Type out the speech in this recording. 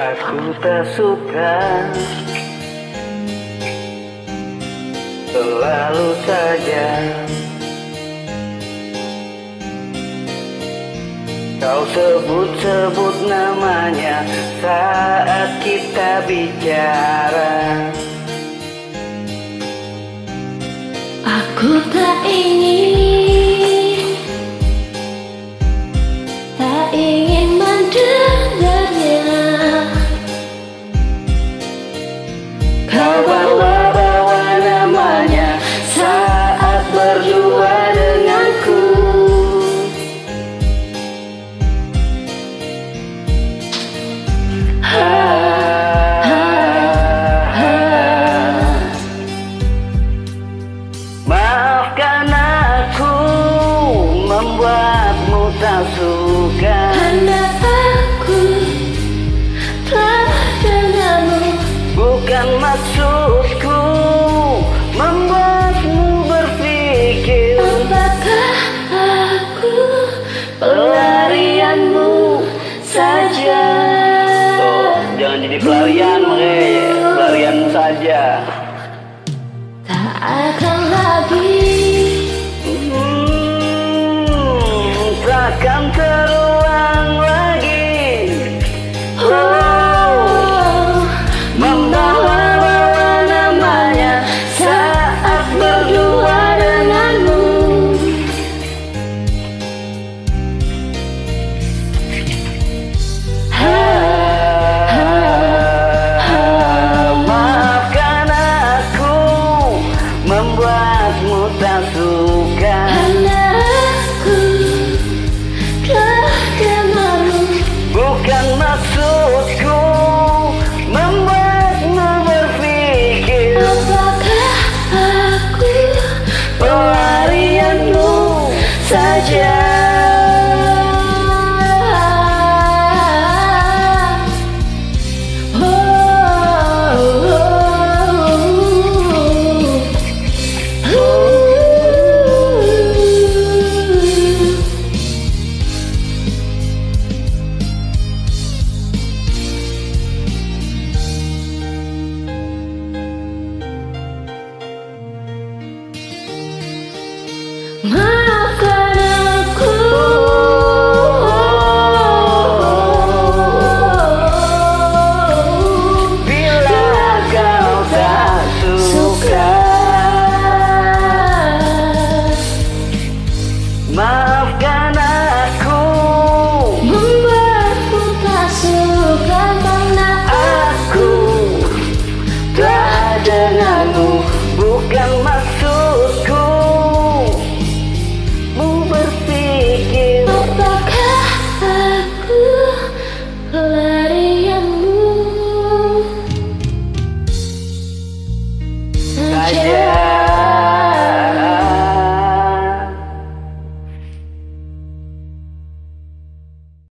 Aku tak suka selalu saja kau sebut-sebut namanya saat kita bicara. Aku tak ingin mendengarnya. Kau bawa-bawa namanya saat berdua denganku. Maafkan aku membuatmu tak suka, Karena aku telah denganmu. bukan maksudku membuatmu berpikir Apakah aku pelarianmu saja. Tuh, jangan jadi pelarian, pelarianmu saja. Tak akan lagi Takkan terulang lagi. Membawa-bawa namanya saat berdua denganmu. Maafkan aku membuatmu tak suka, karena aku telah denganmu. bukan maksudku membuatmu berpikir Apakah aku pelarianmu saja. Oh,